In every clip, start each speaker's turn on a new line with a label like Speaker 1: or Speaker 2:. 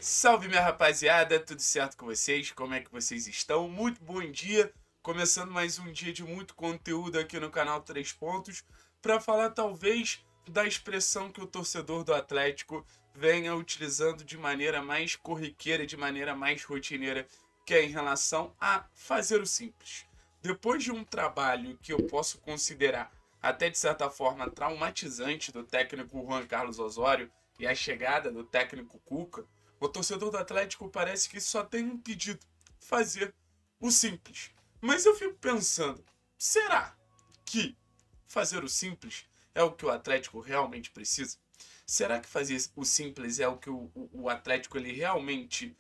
Speaker 1: Salve, minha rapaziada, tudo certo com vocês? Como é que vocês estão? Muito bom dia, começando mais um dia de muito conteúdo aqui no canal 3 Pontos, para falar talvez da expressão que o torcedor do Atlético venha utilizando de maneira mais corriqueira, de maneira mais rotineira, que é em relação a fazer o simples. Depois de um trabalho que eu posso considerar até de certa forma traumatizante do técnico Juan Carlos Osório e a chegada do técnico Cuca, o torcedor do Atlético parece que só tem um pedido: fazer o simples. Mas eu fico pensando, será que fazer o simples é o que o Atlético realmente precisa? Será que fazer o simples é o que o Atlético ele realmente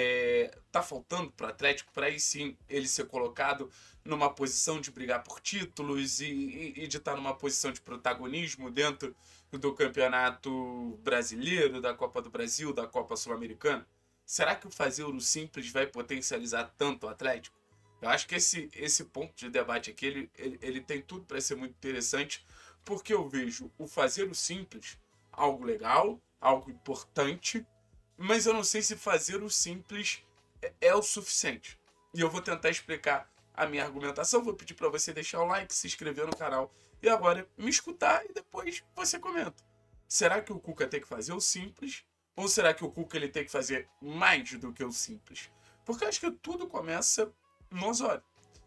Speaker 1: tá faltando para o Atlético, para aí sim ele ser colocado numa posição de brigar por títulos e de estar numa posição de protagonismo dentro do Campeonato Brasileiro, da Copa do Brasil, da Copa Sul-Americana? Será que o fazer o simples vai potencializar tanto o Atlético? Eu acho que esse ponto de debate aqui ele tem tudo para ser muito interessante, porque eu vejo o fazer o simples algo legal, algo importante, mas eu não sei se fazer o simples é o suficiente. E eu vou tentar explicar a minha argumentação. Vou pedir para você deixar o like, se inscrever no canal e agora me escutar e depois você comenta. Será que o Cuca tem que fazer o simples? Ou será que o Cuca ele tem que fazer mais do que o simples? Porque eu acho que tudo começa no Osório.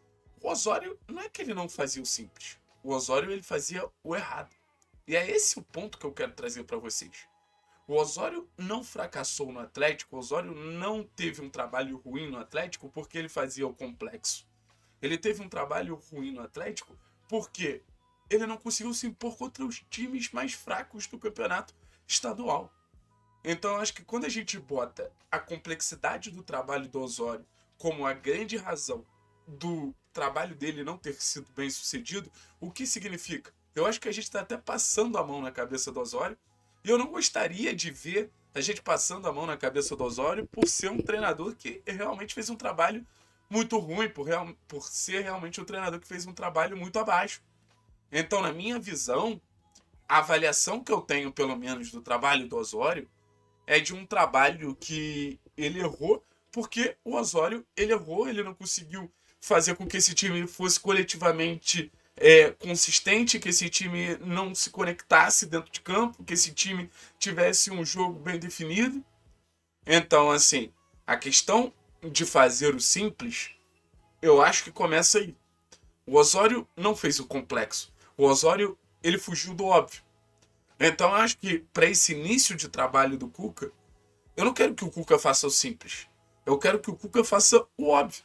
Speaker 1: O Osório não é que ele não fazia o simples. O Osório ele fazia o errado. E é esse o ponto que eu quero trazer para vocês. O Osório não fracassou no Atlético, o Osório não teve um trabalho ruim no Atlético porque ele fazia o complexo. Ele teve um trabalho ruim no Atlético porque ele não conseguiu se impor contra os times mais fracos do campeonato estadual. Então eu acho que quando a gente bota a complexidade do trabalho do Osório como a grande razão do trabalho dele não ter sido bem sucedido, o que significa? Eu acho que a gente está até passando a mão na cabeça do Osório, e eu não gostaria de ver a gente passando a mão na cabeça do Osório por ser um treinador que realmente fez um trabalho muito ruim, por ser realmente um treinador que fez um trabalho muito abaixo. Então, na minha visão, a avaliação que eu tenho, pelo menos, do trabalho do Osório é de um trabalho que ele errou, porque o Osório ele errou, ele não conseguiu fazer com que esse time fosse coletivamente consistente, que esse time não se conectasse dentro de campo, que esse time tivesse um jogo bem definido. Então, assim, a questão de fazer o simples, eu acho que começa aí. O Osório não fez o complexo. O Osório, ele fugiu do óbvio. Então, eu acho que para esse início de trabalho do Cuca, eu não quero que o Cuca faça o simples. Eu quero que o Cuca faça o óbvio.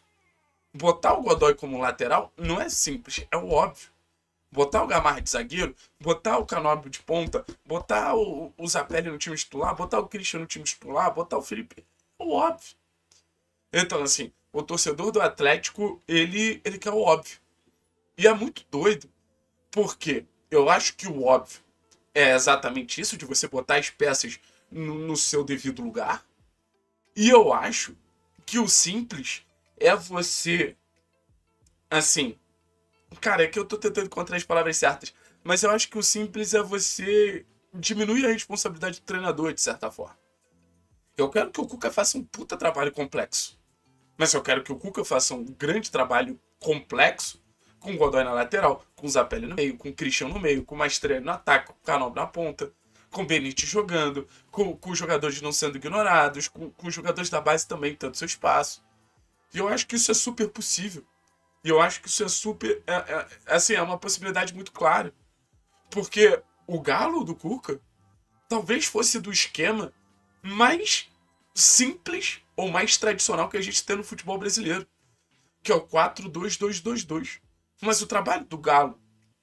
Speaker 1: Botar o Godoy como lateral não é simples, é o óbvio. Botar o Gamarra de zagueiro, botar o Canóbio de ponta, botar o Zapelli no time titular, botar o Christian no time titular, botar o Felipe. É o óbvio. Então, assim, o torcedor do Atlético, ele quer o óbvio. E é muito doido, porque eu acho que o óbvio é exatamente isso, de você botar as peças no seu devido lugar. E eu acho que o simples é você, assim, cara, é que eu tô tentando encontrar as palavras certas, mas eu acho que o simples é você diminuir a responsabilidade do treinador, de certa forma. Eu quero que o Cuca faça um puta trabalho complexo, mas eu quero que o Cuca faça um grande trabalho complexo com o Godoy na lateral, com o Zapelli no meio, com o Christian no meio, com o Maestrelli no ataque, com o Canobro na ponta, com o Benítez jogando, com os jogadores não sendo ignorados, com os jogadores da base também tendo seu espaço. E eu acho que isso é super possível. E eu acho que isso é super. Assim, é uma possibilidade muito clara. Porque o Galo do Cuca talvez fosse do esquema mais simples ou mais tradicional que a gente tem no futebol brasileiro, que é o 4-2-2-2-2. Mas o trabalho do Galo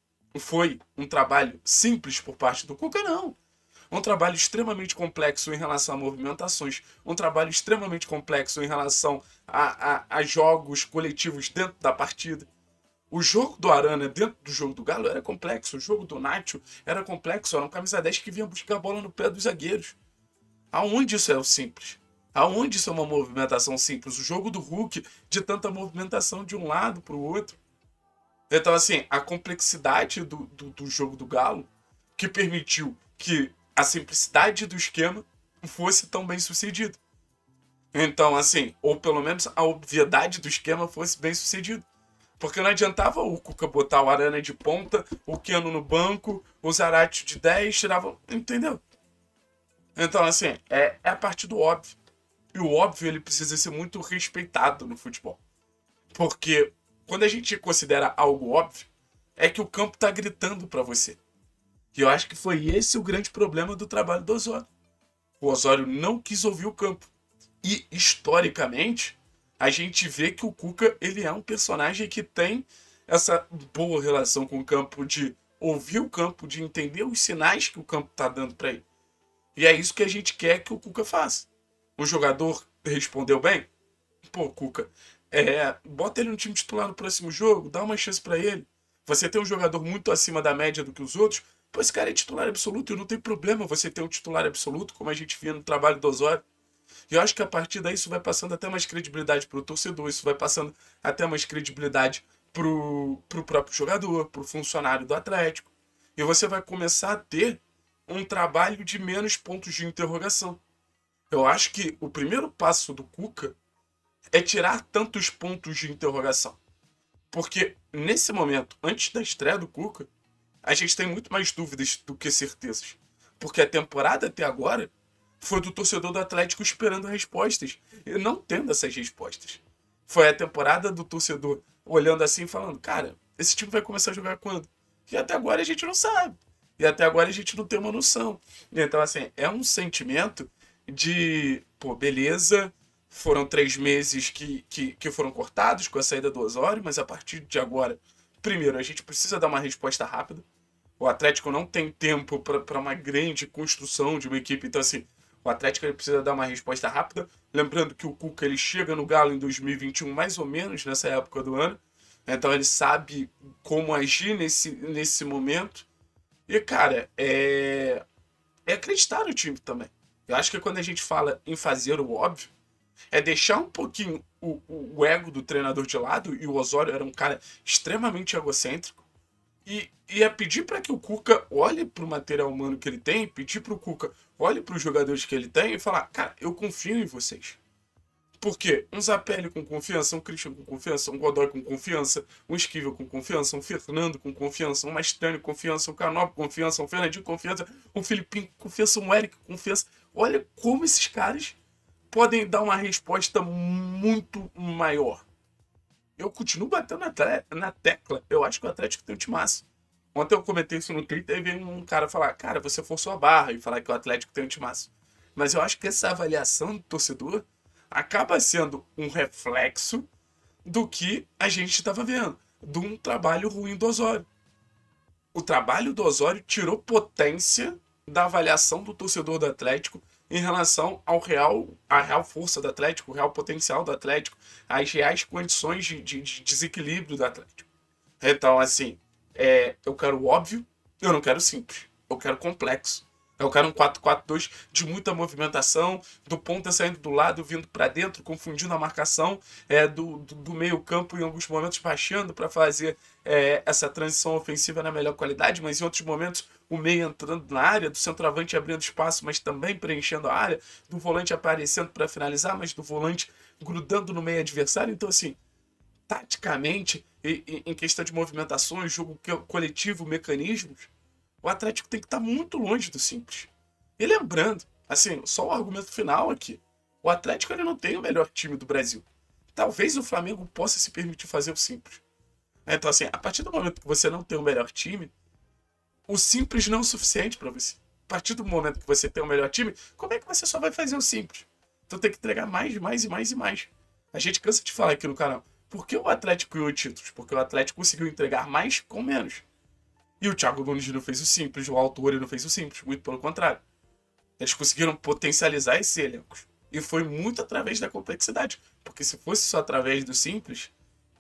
Speaker 1: foi um trabalho simples por parte do Cuca? Não. Um trabalho extremamente complexo em relação a movimentações, um trabalho extremamente complexo em relação a jogos coletivos dentro da partida. O jogo do Arana dentro do jogo do Galo era complexo, o jogo do Nacho era complexo, era um camisa 10 que vinha buscar a bola no pé dos zagueiros. Aonde isso é o simples? Aonde isso é uma movimentação simples? O jogo do Hulk, de tanta movimentação de um lado para o outro. Então, assim, a complexidade do jogo do Galo, que permitiu que a simplicidade do esquema fosse tão bem sucedida. Então, assim, ou pelo menos a obviedade do esquema fosse bem sucedido. Porque não adiantava o Cuca botar o Arana de ponta, o Keno no banco, o Zarate de 10, tirava. Entendeu? Então, assim, é a partir do óbvio. E o óbvio ele precisa ser muito respeitado no futebol. Porque quando a gente considera algo óbvio, é que o campo tá gritando pra você. E eu acho que foi esse o grande problema do trabalho do Osório. O Osório não quis ouvir o campo. E, historicamente, a gente vê que o Cuca ele é um personagem que tem essa boa relação com o campo, de ouvir o campo, de entender os sinais que o campo tá dando pra ele. E é isso que a gente quer que o Cuca faça. O jogador respondeu bem? Pô, Cuca, bota ele no time titular no próximo jogo, dá uma chance pra ele. Você tem um jogador muito acima da média do que os outros, pô, esse cara é titular absoluto e não tem problema você ter um titular absoluto, como a gente via no trabalho do Osório. E eu acho que a partir daí isso vai passando até mais credibilidade pro torcedor, isso vai passando até mais credibilidade pro próprio jogador, pro funcionário do Atlético. E você vai começar a ter um trabalho de menos pontos de interrogação. Eu acho que o primeiro passo do Cuca é tirar tantos pontos de interrogação. Porque nesse momento, antes da estreia do Cuca, a gente tem muito mais dúvidas do que certezas. Porque a temporada até agora foi do torcedor do Atlético esperando respostas e não tendo essas respostas. Foi a temporada do torcedor olhando assim e falando: cara, esse time vai começar a jogar quando? E até agora a gente não sabe. E até agora a gente não tem uma noção. Então, assim, é um sentimento de, pô, beleza, foram 3 meses que foram cortados com a saída do Osório, mas a partir de agora, primeiro, a gente precisa dar uma resposta rápida. O Atlético não tem tempo para uma grande construção de uma equipe, então, assim, o Atlético ele precisa dar uma resposta rápida. Lembrando que o Cuca ele chega no Galo em 2021, mais ou menos nessa época do ano. Então ele sabe como agir nesse momento. E, cara, é acreditar no time também. Eu acho que quando a gente fala em fazer o óbvio, é deixar um pouquinho o ego do treinador de lado, e o Osório era um cara extremamente egocêntrico, e é pedir para que o Cuca olhe para o material humano que ele tem, pedir para o Cuca olhe para os jogadores que ele tem e falar: cara, eu confio em vocês. Porque um Zapelli com confiança, um Christian com confiança, um Godoy com confiança, um Esquivel com confiança, um Fernando com confiança, um Mastrani com confiança, um Canop com confiança, um Fernandinho com confiança, um Filipinho com confiança, um Eric com confiança. Olha como esses caras podem dar uma resposta muito maior. Eu continuo batendo na tecla. Eu acho que o Atlético tem um timaço. Ontem eu comentei isso no Twitter e veio um cara falar: cara, você forçou a barra e falar que o Atlético tem um timaço. Mas eu acho que essa avaliação do torcedor acaba sendo um reflexo do que a gente estava vendo, de um trabalho ruim do Osório. O trabalho do Osório tirou potência da avaliação do torcedor do Atlético em relação à real força do Atlético, o real potencial do Atlético, as reais condições de desequilíbrio do Atlético. Então, assim, eu quero o óbvio, eu não quero o simples. Eu quero complexo. Eu quero um 4-4-2 de muita movimentação, do ponta saindo do lado, vindo para dentro, confundindo a marcação, do meio campo em alguns momentos baixando para fazer essa transição ofensiva na melhor qualidade, mas em outros momentos o meio entrando na área, do centroavante abrindo espaço, mas também preenchendo a área, do volante aparecendo para finalizar, mas do volante grudando no meio adversário. Então, assim, taticamente, em questão de movimentações, jogo coletivo, mecanismos, o Atlético tem que estar muito longe do simples. E lembrando, assim, só o argumento final aqui: o Atlético ele não tem o melhor time do Brasil. Talvez o Flamengo possa se permitir fazer o simples. Então, assim, a partir do momento que você não tem o melhor time, o simples não é o suficiente para você. A partir do momento que você tem o melhor time, como é que você só vai fazer o simples? Então tem que entregar mais, mais e mais e mais. A gente cansa de falar aqui no canal: por que o Atlético ganhou títulos? Porque o Atlético conseguiu entregar mais com menos. E o Thiago Nunes não fez o simples, o Autori não fez o simples, muito pelo contrário. Eles conseguiram potencializar esse elenco. E foi muito através da complexidade. Porque se fosse só através do simples,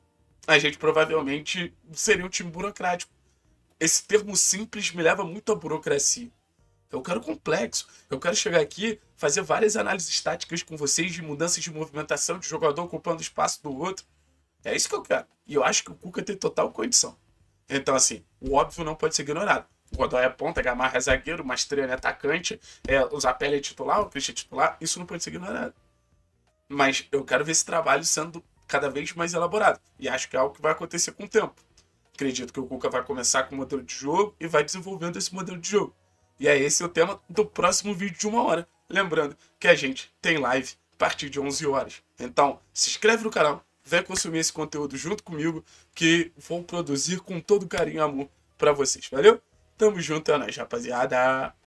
Speaker 1: a gente provavelmente seria um time burocrático. Esse termo simples me leva muito à burocracia. Eu quero complexo. Eu quero chegar aqui, fazer várias análises táticas com vocês de mudanças de movimentação, de jogador ocupando o espaço do outro. É isso que eu quero. E eu acho que o Cuca tem total condição. Então, assim, o óbvio não pode ser ignorado. O Godoy é ponta, Gamarra é zagueiro, o Mastrani é atacante, o Zapelli é titular, o Christian é titular. Isso não pode ser ignorado. Mas eu quero ver esse trabalho sendo cada vez mais elaborado. E acho que é algo que vai acontecer com o tempo. Acredito que o Cuca vai começar com o modelo de jogo e vai desenvolvendo esse modelo de jogo. E é esse o tema do próximo vídeo de 1 hora. Lembrando que a gente tem live a partir de 11 horas. Então, se inscreve no canal, vem consumir esse conteúdo junto comigo, que vou produzir com todo carinho e amor pra vocês. Valeu? Tamo junto, é nóis, rapaziada.